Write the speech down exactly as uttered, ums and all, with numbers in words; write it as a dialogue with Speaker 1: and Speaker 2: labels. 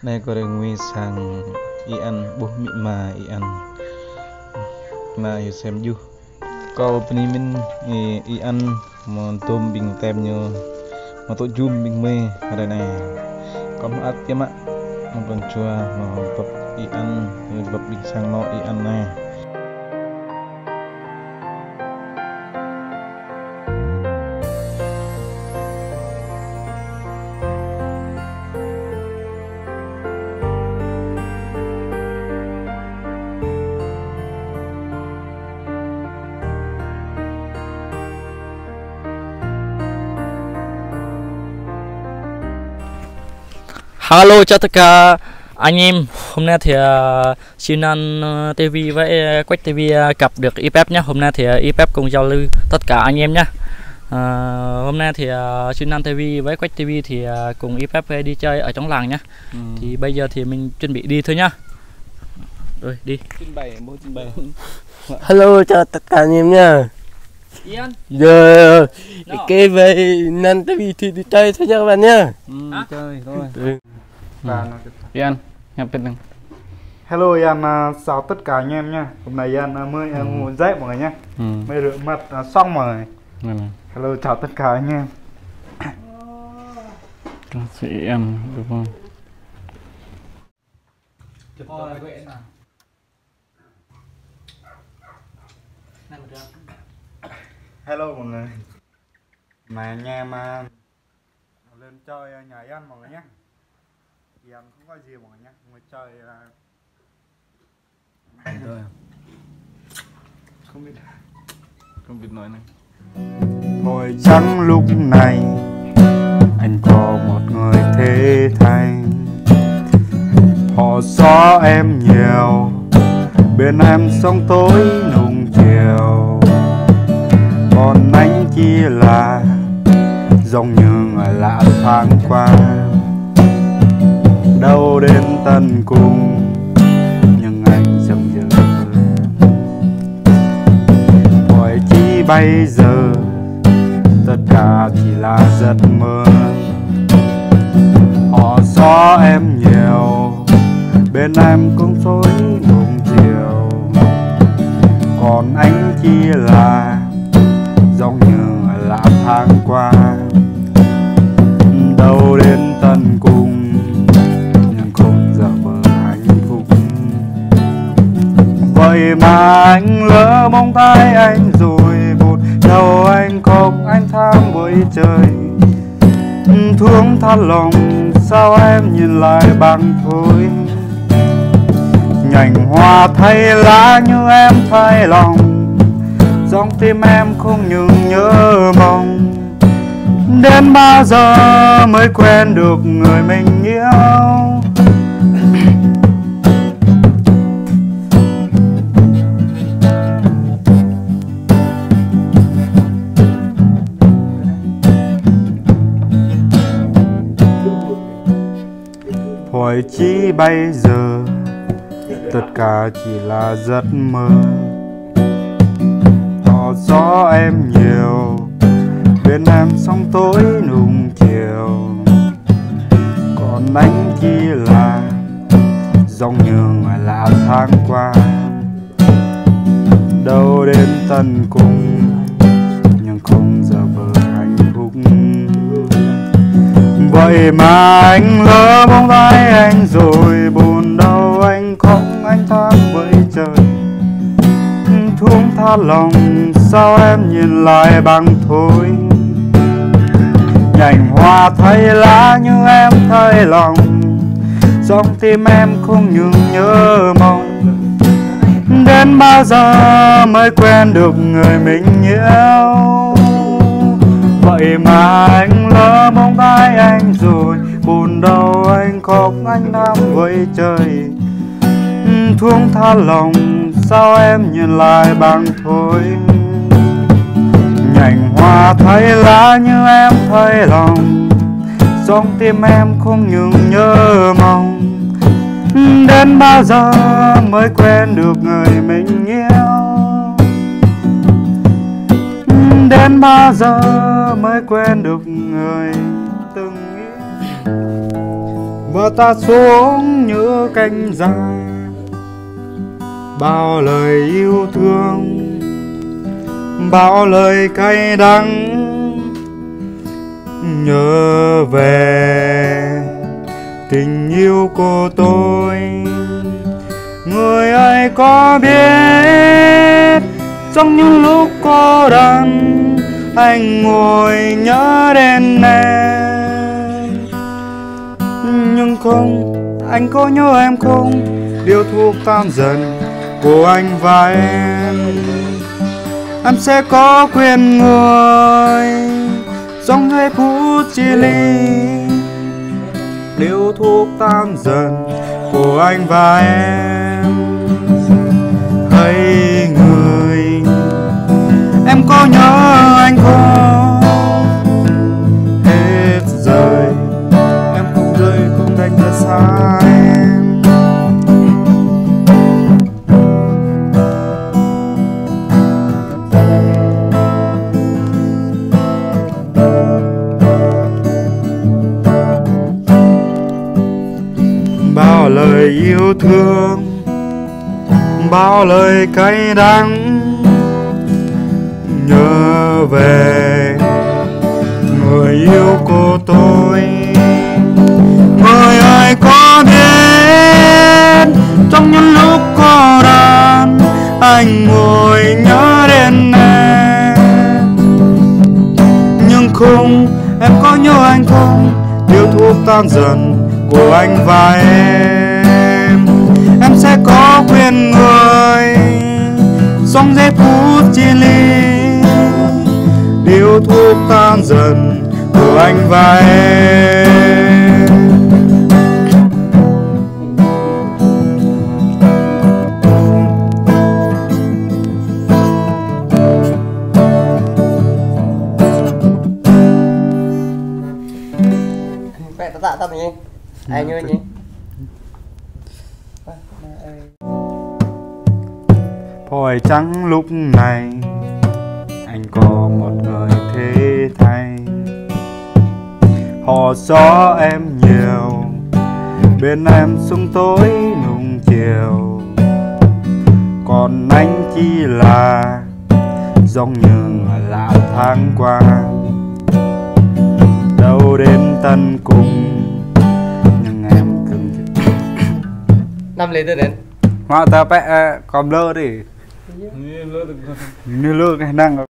Speaker 1: Này có được nguy sang y ăn bố mị mà y ăn mà yêu xem du có bên mình y ăn mà tôm bình tem như mà tôi zoom bình mê ở đây này có một ắt kia mà một con chua mà bập y ăn rồi bập bình sang nó y ăn này.
Speaker 2: Hello chào tất cả anh em, hôm nay thì uh, xin ăn uh, ti vi với Quách ti vi uh, cặp được i pê e pê nhé. Hôm nay thì uh, i pê e pê cùng giao lưu tất cả anh em nhé. Uh, hôm nay thì uh, xin ăn ti vi với Quách ti vi thì uh, cùng i pê e pê đi chơi ở trong làng nhé. Ừ. Thì bây giờ thì mình chuẩn bị đi thôi nhá. Rồi đi.
Speaker 3: Hello chào tất cả anh em nha.
Speaker 2: Ian.
Speaker 3: Giờ cái về năn ti vi thì đi chơi thôi nha các bạn nha.
Speaker 1: Ừ, chơi thôi.
Speaker 3: Ừ.
Speaker 1: Và
Speaker 2: Ian, nhập tên đừng.
Speaker 4: Hello Ian, uh, chào tất cả anh em nha. Hôm nay Ian uh, mới uh, ngủ dậy mọi người nhé.
Speaker 2: Ừ.
Speaker 4: Mới rửa mặt uh, xong mọi người.
Speaker 2: Ừ.
Speaker 4: Hello chào tất cả anh em.
Speaker 2: Chị em được không?
Speaker 4: Hello mọi người. Mà anh em uh, lên chơi uh, nhà Ian mọi người nhé. Ian không có gì mọi người nhé. Ngồi chơi uh...
Speaker 1: thôi. Không biết không biết nói này.
Speaker 4: Hồi trắng lúc này anh có một người thế thành, họ xóa em nhiều, bên em sóng tối nung chiều, còn anh chỉ là giống như người lạ tháng qua, đâu đến tận cùng nhưng anh chẳng giờ hỏi chi bây giờ tất cả chỉ là giấc mơ, họ xóa em nhiều, bên em cũng tối nung chiều, còn anh chỉ là giống như là tháng qua, đâu đến tận cùng nhưng không giờ bờ hạnh phúc. Vậy mà anh lỡ mong tay anh rồi buồn đầu anh khóc anh tham với trời, thương than lòng sao em nhìn lại bằng thôi, nhành hoa thay lá như em thay lòng, trong tim em không ngừng nhớ mong, đến bao giờ mới quen được người mình yêu. Hỏi chỉ bây giờ tất cả chỉ là giấc mơ, họ gió em nhiều, bên em sóng tối nung chiều, còn anh chỉ là giống như người lạ tháng qua, đâu đến tận cùng nhưng không giờ bờ hạnh phúc. Vậy mà anh lỡ bóng tay anh rồi buồn đau anh khóc anh than với trời, thương tha lòng sao em nhìn lại bằng thôi, nhành hoa thay lá như em thay lòng, trong tim em không ngừng nhớ mong, đến bao giờ mới quen được người mình yêu. Vậy mà anh lỡ bóng tay anh rồi buồn đau anh khóc anh than với trời, thương tha lòng sao em nhìn lại bằng thôi, nhành hoa thay lá như em thay lòng, trong tim em không ngừng nhớ mong, đến bao giờ mới quen được người mình yêu, đến bao giờ mới quen được người từng yêu. vỡ ta xuống như cánh dài. Bao lời yêu thương, bao lời cay đắng nhớ về tình yêu của tôi. Người ơi có biết trong những lúc cô đơn anh ngồi nhớ đến em. Nhưng không, anh có nhớ em không? Điều thuốc tan dần của anh và em. Em sẽ có quyền người trong giây phút chia ly. Điều thuốc tan dần của anh và em. Hãy người, em có nhớ anh không? Hết rồi, em không rơi không đánh rơi xa em. Bao lời yêu thương, bao lời cay đắng nhớ về người yêu của tôi. Người ơi có biết trong những lúc cô đơn anh ngồi nhớ đến em. Nhưng không, em có nhớ anh không? Điều thuốc tan dần của anh và em. Em sẽ có quyền người trong giây phút chia ly. Điều thuốc tan dần của anh và em.
Speaker 3: Mẹ ta tạ tâm nhỉ? Ai như nhỉ?
Speaker 4: Phải chăng lúc này anh có một người thế thay. Họ gió em nhiều, bên em sương tối nung chiều. Còn anh chỉ là giống như là tháng qua. Đâu đến tận cùng nhưng em cưng.
Speaker 3: Năm lên tới đến.
Speaker 4: Hóa ta vẽ còn lơ đi. Như lơ cái năng